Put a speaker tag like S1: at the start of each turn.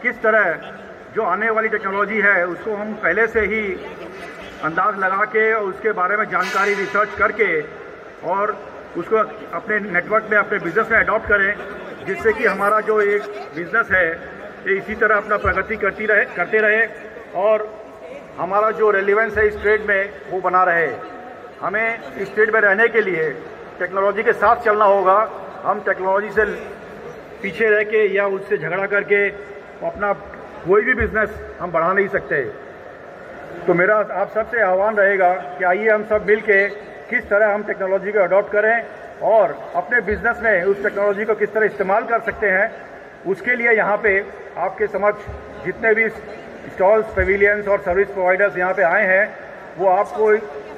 S1: किस तरह जो आने वाली टेक्नोलॉजी है उसको हम पहले से ही अंदाज लगा के और उसके बारे में जानकारी रिसर्च करके और उसको अपने नेटवर्क में, अपने बिजनेस में अडॉप्ट करें, जिससे कि हमारा जो एक बिजनेस है ये इसी तरह अपना प्रगति करते रहे और हमारा जो रेलिवेंस है इस ट्रेड में वो बना रहे। हमें इस ट्रेड में रहने के लिए टेक्नोलॉजी के साथ चलना होगा। हम टेक्नोलॉजी से पीछे रह के या उससे झगड़ा करके अपना कोई भी बिजनेस हम बढ़ा नहीं सकते। तो मेरा आप सबसे आह्वान रहेगा कि आइए हम सब मिल के किस तरह हम टेक्नोलॉजी को अडॉप्ट करें और अपने बिजनेस में उस टेक्नोलॉजी को किस तरह इस्तेमाल कर सकते हैं। उसके लिए यहाँ पे आपके समक्ष जितने भी स्टॉल्स, पेविलियंस और सर्विस प्रोवाइडर्स यहाँ पे आए हैं वो आपको